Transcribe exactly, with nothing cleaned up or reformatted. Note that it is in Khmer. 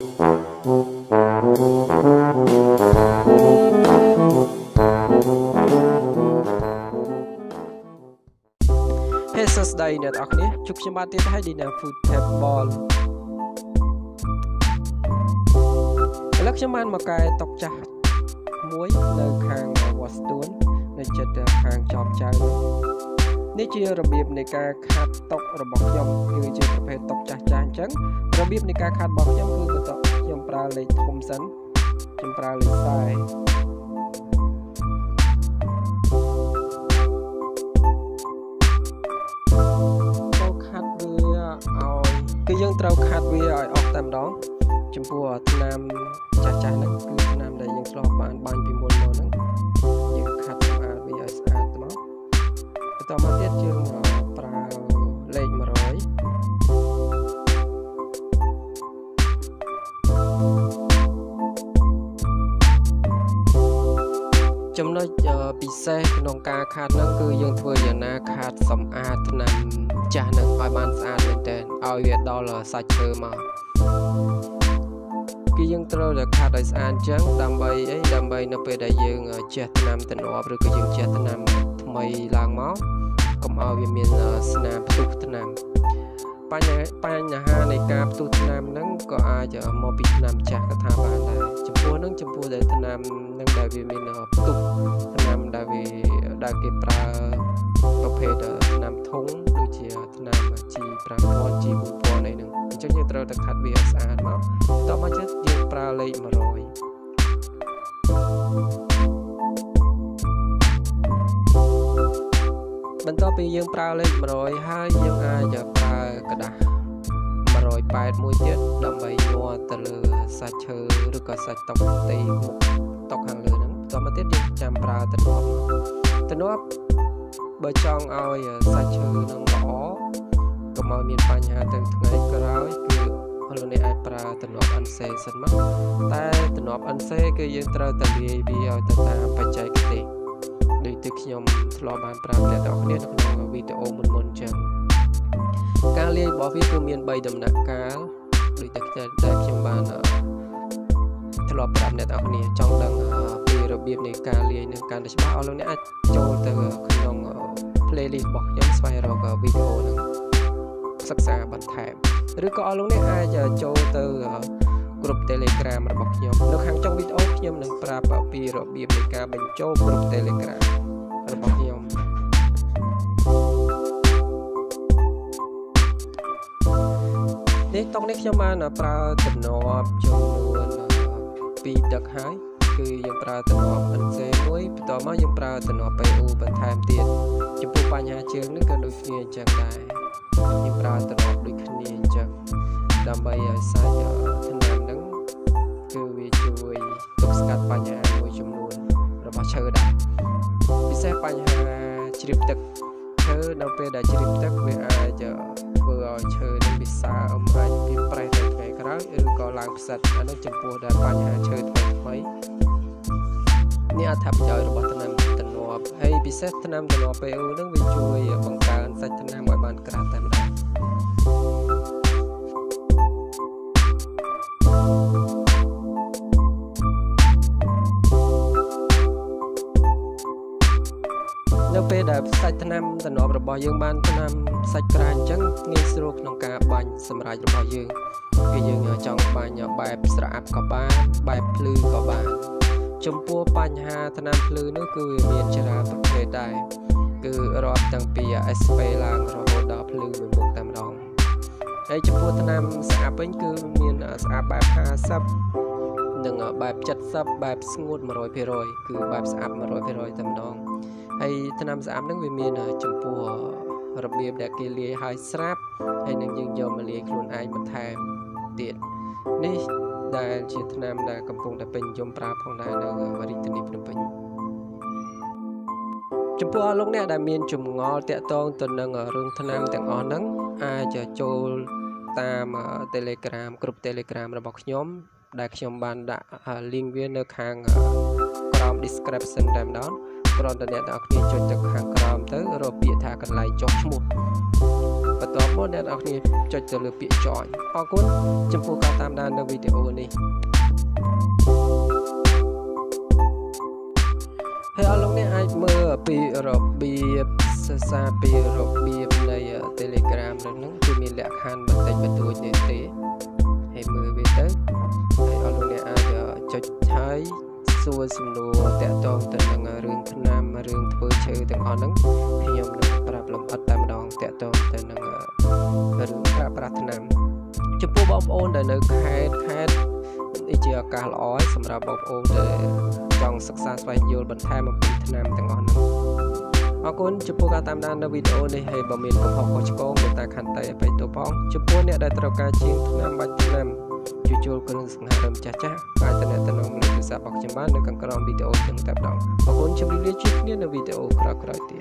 Hey, so today net akne chúc cho bạn tiếp hay đi nào food table. Lắc cho bạn một cái tóc chặt muối nơi hàng Washington nơi chật hàng chọp tráiនេះជារបៀបនៃការខាត់តុរបស់ខ្ញុំគឺជាប្រភេទតុចាស់ចាស់អញ្ចឹងរបៀបនៃការខាត់របស់ខ្ញុំគឺបន្ទាប់ខ្ញុំប្រើលេខធំសិនខ្ញុំប្រើលេខខ្សែត្រូវខាត់វាឲ្យគឺយើងត្រូវខាត់វាឲ្យអស់តែម្ដងចំពោះថ្នាំចាស់ចាស់ហ្នឹងគឺថ្នាំដែលយើងឆ្លងបានបាញ់ពីមុនមកហ្នឹងយើងខាត់សម្អាតវាឲ្យស្អាតទៅមកបន្តមកទៀតយើងប្រើលេខmột trămចំណុចពិសេសក្នុងការខាត់ហ្នឹងគឺយើងធ្វើយ៉ាងណាខាត់សម្អាតថ្នាំចាស់ហ្នឹងឲ្យបានស្អាតមែនទែនឲ្យវាដល់សាច់ឈើមកគឺយើងត្រូវតែខាត់ឲ្យស្អាតអញ្ចឹងដើម្បីអីដើម្បីនៅពេលដែលយើងជះថ្នាំទំនាប់ឬក៏យើងជះថ្នាំថ្មីឡើងមកកុំឲ្យវាមានស្នាមផ្ទុះថ្នាំបញ្ហាបញ្ហានៃការផ្ទុះថ្នាំហ្នឹងក៏អាចមកពីថ្នាំចាស់ក៏ថាបានដែរចំពោះហ្នឹងចំពោះដែលថ្នាំហ្នឹងដែលវាមានផ្ទុះថ្នាំដែលវាដែលគេប្រើប្រភេទថ្នាំធុងដូចជាថ្នាំ G five thousand G four thousand អីហ្នឹងអញ្ចឹងយើងត្រូវតែខាត់វាឲ្យស្អាតមកតមកចិត្តយើងប្រើលេខone hundredបន្ទាប់ពីយើងប្រើលេខone hundredហើយយើងអាចប្រើกระดาษone hundred eightមួយទៀតដើម្បីញ័រទៅលើសាច់ឈើឬក៏សាច់តុកទីមុខតុកខាងលើហ្នឹងបន្តមកទៀតយើងចាំប្រើទំនាប់ទំនាប់បើចង់ឲ្យសាច់ឈើនឹងល្អកុំឲ្យមានបញ្ហាទៅថ្ងៃក្រោយគឺលោកអ្នកអាចប្រើទំនាប់ N C សិនមកតែទំនាប់ N C គឺយើងត្រូវតែលាយវាឲ្យទៅតាមបច្ចេកទេសដូចទីខ្ញុំធ្លាប់បានប្រាប់អ្នកទាំងគ្នានៅក្នុងវីដេអូមុនមុនអញ្ចឹងការលាយរបស់វាគឺមានthreeដំណាក់កាលដូចតែខ្ញុំបានធ្លាប់ប្រាប់អ្នកទាំងគ្នាចង់ដឹងពីរបៀបនៃការលាយនឹងការច្បាស់អស់លោកអ្នកអាចចូលទៅក្នុង playlist របស់ខ្ញុំស្វែងរកវីដេអូនឹងសិក្សាបន្ថែមឬក៏អស់លោកអ្នកអាចចូលទៅ group Telegram របស់ខ្ញុំនៅខាងចុងវីដេអូខ្ញុំនឹងប្រាប់ពីរបៀបនៃការបញ្ចូល group Telegram របស់ខ្ញុំនេះតុកនេះខ្ញុំបានប្រើទំនាប់ចំនួនtwoទឹកហើយគឺយើងប្រើទំនាប់ N C មួយបន្ទាប់មកយើងប្រើទំនាប់ P U បន្ថែមទៀតចំពោះបញ្ហាជើងនេះក៏ដូចគ្នាអញ្ចឹងដែរយើងប្រើទំនាប់ដូចគ្នាអញ្ចឹងដើម្បីឲ្យសាច់ថ្នាំហ្នឹងគឺវាជួយទប់ស្កាត់បញ្ហាមួយចំនួនរបស់ឈើដែរពិសេសបញ្ហាជ្រាបទឹកឈើនៅពេលដែលជ្រាបទឹកវាអាចធ្វើឲ្យឈើនឹងវាសើមអាចវាប្រេះទៅថ្ងៃក្រោយឬក៏ឡើងផ្សិតអានោះចំពោះដែលបញ្ហាឈើថ្មីថ្មីនេះអត្ថប្រយោជន៍របស់ថ្នាំទំនាប់ហើយពិសេសថ្នាំទំនាប់ P U ហ្នឹងវាជួយបង្កើនសាច់ថ្នាំឲ្យបានក្រាស់តែម្ដងនៅពេលដែលសាច់ថ្នាំទំនាប់របស់យើងបានថ្នាំសាច់ក្រាស់អញ្ចឹងងាយស្រួលក្នុងការបាញ់សម្រាប់របស់យើងគឺយើងចង់បាញ់បែបស្រអាប់ក៏បានបែបភ្លឺក៏បានចំពោះបញ្ហាថ្នាំភ្លឺនោះគឺវាមានច្រើនប្រភេទដែរគឺរាប់តាំងពី S P ឡើងរហូតដល់ភ្លឺមួយមុខតែម្ដងហើយចំពោះថ្នាំស្អាប់វិញគឺមានស្អាប់បែប50និងបែប70បែបស្ងួតone hundred percentគឺបែបស្អាប់one hundred percentតែម្ដងហើយថ្នាំស្អាប់ហ្នឹងវាមានចំពោះរបៀបដែលគេលាយឲ្យស្រាប់ហើយនឹងយើងយកមកលាយខ្លួនឯងបន្ថែមទៀតនេះដែលជាថ្នាំដែលកំពុងតែពេញនិយមប្រើផងដែរនៅរាជធានីភ្នំពេញចំពោះលោកអ្នកដែលមានចម្ងល់តាក់ទងទៅនឹងរឿងថ្នាំទាំងអស់ហ្នឹងអាចចូលតាម Telegram group Telegram របស់ខ្ញុំដែលខ្ញុំបានដាក់ link វានៅខាងក្រោម description តែម្ដងគ្រាន់តែអ្នកទាំងអស់គ្នាចុចទៅខាងក្រោមទៅរកពាក្យថាកន្លែងចុះឈ្មោះបន្ទាប់មកអ្នកនរគ្នាចុចទៅលើពាក្យ join អរគុណចំពោះការតាមដាននៅវីដេអូនេះហើយអរលោកអ្នកអាចមើលពីរបៀបសិក្សាពីរបៀបនៃ Telegram នឹងគឺមានលក្ខខណ្ឌបន្តិចបន្តួចនេះទេហើយមើលវាទៅហើយអរលោកអ្នកអាចចុចហើយសួរសំណួរតាក់ទងទៅនឹងរឿងថ្នាំរឿងធ្វើឈើទាំងអស់ហ្នឹងខ្ញុំនឹងប្រាប់លម្អិតតែម្ដងតាក់ទងទៅនឹងរឿងប្រើប្រាស់ថ្នាំចំពោះបងប្អូនដែលនៅខេត្តខេត្តនេះជាឱកាសល្អសម្រាប់បងប្អូនដែលចង់សិក្សាស្វែងយល់បន្ថែមអំពីថ្នាំទាំងអស់ហ្នឹងអរគុណចំពោះការតាមដាននៅវីដេអូនេះហើយបើមានកំហុសខុសឆ្គងមេត្តាខន្តីអភ័យទោសផងចំពោះអ្នកដែលត្រូវការជាងថ្នាំបាច់ថ្នាំជួសជុលគ្រឿងសង្ហារិមចាស់ចាស់អាចតំណតំណងលេខទូរស័ព្ទរបស់ខ្ញុំបាននៅខាងក្រោមវីដេអូទាំងតែម្ដងអរគុណជម្រាបលាជួបគ្នានៅវីដេអូក្រោយៗទៀត